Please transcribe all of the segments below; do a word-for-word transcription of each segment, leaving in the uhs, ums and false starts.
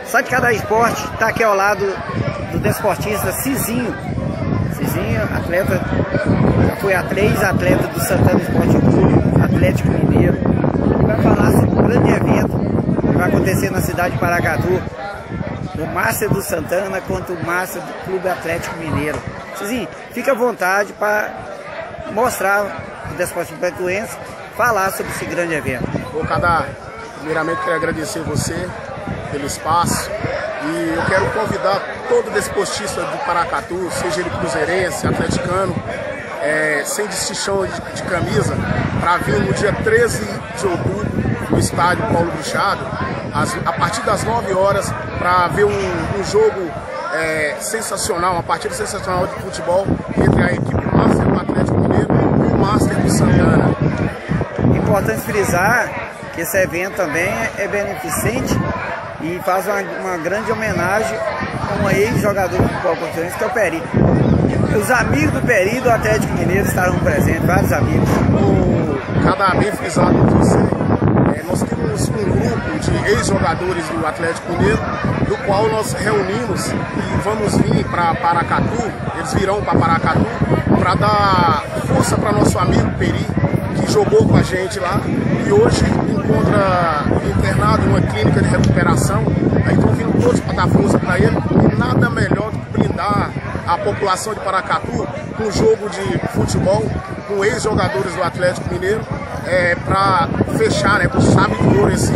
Só de cada esporte, está aqui ao lado do desportista Cizinho. Cizinho, atleta, já foi a três atleta do Santana Esporte Clube, Atlético Mineiro. Ele vai falar sobre um grande evento que vai acontecer na cidade de Paracatu, o Master do Santana contra o Master do Clube Atlético Mineiro. Cizinho, fica à vontade para mostrar o desportista paracatuense, falar sobre esse grande evento. Ô Cadá, primeiramente quero agradecer você pelo espaço e eu quero convidar todo desportista de Paracatu, seja ele cruzeirense, atleticano, é, sem distinção de, de camisa, para vir no dia treze de outubro no estádio Paulo Bruchado, as, a partir das nove horas, para ver um, um jogo é, sensacional, uma partida sensacional de futebol entre a equipe Master do Atlético Mineiro e o Master do Santana. Importante frisar que esse evento também é beneficente e faz uma, uma grande homenagem a um ex-jogador de futebol paracatuense, que é o Peri. Os amigos do Peri do Atlético Mineiro estarão presentes, vários amigos. O Cadá, bem frisado por você, é, nós temos um grupo de ex-jogadores do Atlético Mineiro, do qual nós reunimos e vamos vir para Paracatu, eles virão para Paracatu, para dar força para nosso amigo Peri, que jogou com a gente lá e hoje encontra internado em uma clínica de recuperação. Aí estão vindo todos para dar força para ele, e nada melhor do que brindar a população de Paracatu com um jogo de futebol com ex-jogadores do Atlético Mineiro, é, para fechar, né, com chave de ouro esse,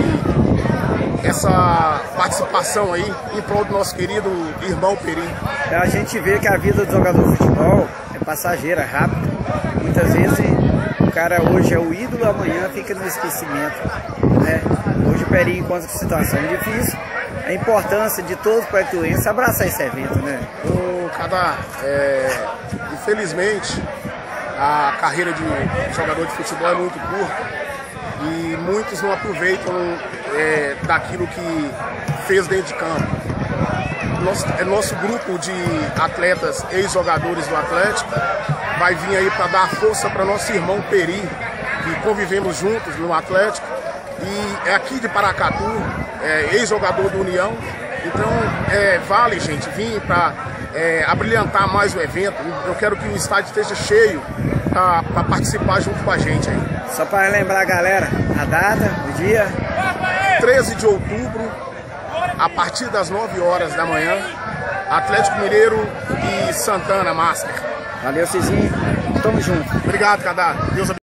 essa participação aí em prol do nosso querido irmão Peri. A gente vê que a vida do jogador de futebol é passageira, é rápida. Muitas vezes o cara hoje é o ídolo, amanhã fica no esquecimento, né? Hoje o Peri encontra situação difícil. A importância de todos os paracatuenses abraçar esse evento, né? O Cadá, é, infelizmente, a carreira de jogador de futebol é muito curta e muitos não aproveitam é, daquilo que fez dentro de campo. Nosso, é nosso grupo de atletas, ex-jogadores do Atlético, vai vir aí para dar força para nosso irmão Peri, que convivemos juntos no Atlético, e é aqui de Paracatu, é, ex-jogador do União. Então é, vale, gente, vir para é, abrilhantar mais o evento. Eu quero que o estádio esteja cheio para participar junto com a gente aí. Só para lembrar a galera, a data, o dia? treze de outubro, a partir das nove horas da manhã, Atlético Mineiro e Santana Master. Valeu, Cizinho. Tamo junto. Obrigado, Cadá. Deus abençoe.